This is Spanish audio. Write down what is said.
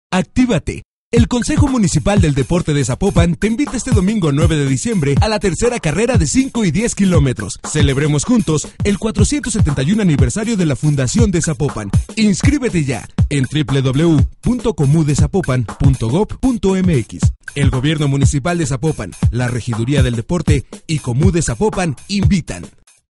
Actívate. El Consejo Municipal del Deporte de Zapopan te invita este domingo 9 de diciembre a la tercera carrera de 5 y 10 kilómetros. Celebremos juntos el 471 aniversario de la Fundación de Zapopan. Inscríbete ya en www.comudezapopan.gov.mx. El Gobierno Municipal de Zapopan, la Regiduría del Deporte y Comú de Zapopan invitan.